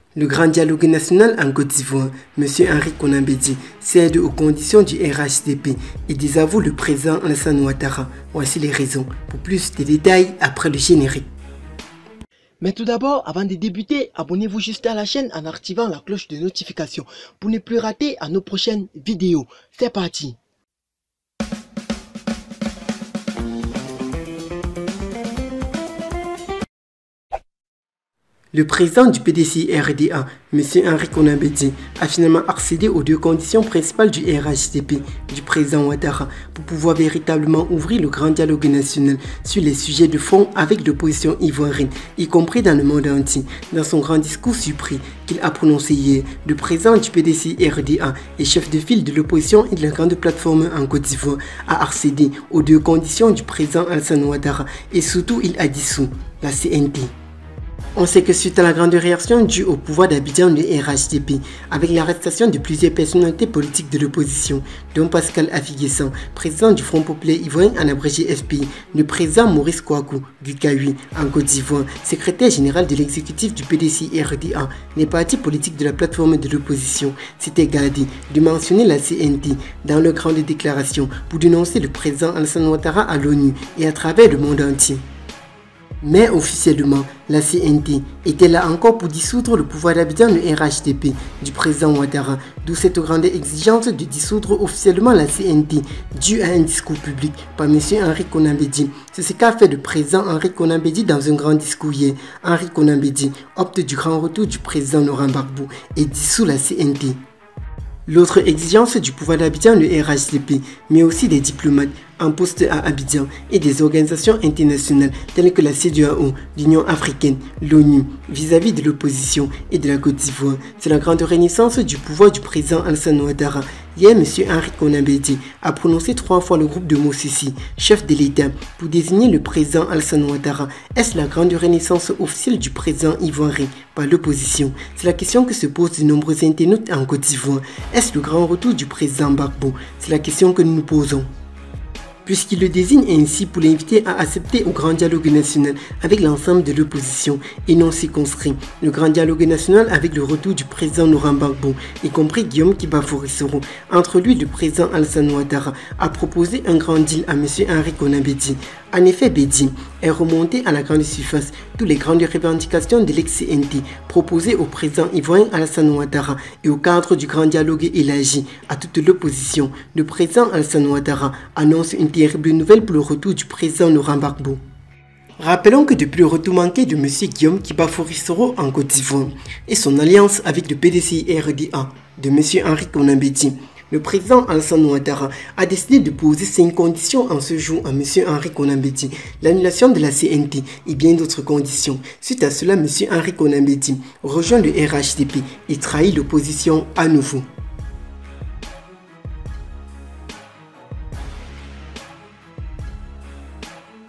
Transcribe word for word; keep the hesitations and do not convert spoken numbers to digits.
Le grand dialogue national en Côte d'Ivoire, M. Henri Konan Bédié, cède aux conditions du R H D P et désavoue le président Alassane Ouattara. Voici les raisons. Pour plus de détails, après le générique. Mais tout d'abord, avant de débuter, abonnez-vous juste à la chaîne en activant la cloche de notification pour ne plus rater à nos prochaines vidéos. C'est parti! Le président du P D C R D A, M. Henri Konan Bédié, a finalement accédé aux deux conditions principales du R H D P du président Ouattara pour pouvoir véritablement ouvrir le grand dialogue national sur les sujets de fond avec l'opposition ivoirienne, y compris dans le monde entier. Dans son grand discours surpris qu'il a prononcé hier, le président du P D C R D A et chef de file de l'opposition et de la grande plateforme en Côte d'Ivoire a accédé aux deux conditions du président Alassane Ouattara et surtout il a dissous la C N T. On sait que suite à la grande réaction due au pouvoir d'Abidjan du R H D P, avec l'arrestation de plusieurs personnalités politiques de l'opposition, dont Pascal Affi-Guessan, président du Front populaire ivoirien en abrégé F P I, le président Maurice Kouakou du K huit en Côte d'Ivoire, secrétaire général de l'exécutif du P D C R D A, les partis politiques de la plateforme de l'opposition s'étaient gardés de mentionner la C N T dans leur grande déclaration pour dénoncer le président Alassane Ouattara à l'ONU et à travers le monde entier. Mais officiellement, la C N T était là encore pour dissoudre le pouvoir d'Abidjan, le R H D P, du président Ouattara, d'où cette grande exigence de dissoudre officiellement la C N T, due à un discours public par M. Henri Konan Bédié. C'est ce qu'a fait le président Henri Konan Bédié dans un grand discours hier. Henri Konan Bédié opte du grand retour du président Laurent Gbagbo et dissout la C N T. L'autre exigence du pouvoir d'Abidjan, le R H D P, mais aussi des diplomates en poste à Abidjan et des organisations internationales telles que la C E D E A O, l'Union africaine, l'ONU, vis-à-vis de l'opposition et de la Côte d'Ivoire. C'est la grande renaissance du pouvoir du président Alassane Ouattara. Hier, M. Henri Konan Bédié a prononcé trois fois le groupe de Mosisi, chef de l'État, pour désigner le président Alassane Ouattara. Est-ce la grande renaissance officielle du président ivoirien par l'opposition? C'est la question que se posent de nombreux internautes en Côte d'Ivoire. Est-ce le grand retour du président Gbagbo? C'est la question que nous nous posons, puisqu'il le désigne ainsi pour l'inviter à accepter au grand dialogue national avec l'ensemble de l'opposition et non circonscrit. Le grand dialogue national avec le retour du président Laurent Gbagbo, y compris Guillaume Kiba-Forissoro. Entre lui, le président Alassane Ouattara a proposé un grand deal à M. Henri Konan Bédié. En effet, Bédié est remonté à la grande surface toutes les grandes revendications de l'ex-C N T proposées au président ivoirien Alassane Ouattara et au cadre du grand dialogue élargi à toute l'opposition. Le président Alassane Ouattara annonce une terrible nouvelle pour le retour du président Laurent Gbagbo. Rappelons que depuis le retour manqué de M. Guillaume Kiba-Forissoro en Côte d'Ivoire et son alliance avec le P D C R D A de M. Henri Konan Bédié, le président Alassane Ouattara a décidé de poser cinq conditions en ce jour à M. Henri Konan Bédié, l'annulation de la C N T et bien d'autres conditions. Suite à cela, M. Henri Konan Bédié rejoint le R H D P et trahit l'opposition à nouveau.